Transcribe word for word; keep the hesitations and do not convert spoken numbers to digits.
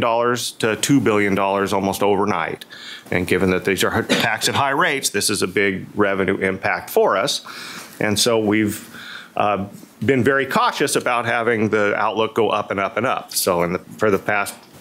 dollars to two billion dollars almost overnight. And given that these are taxed at high rates, this is a big revenue impact for us. And so we've uh, been very cautious about having the outlook go up and up and up. So in the, for the past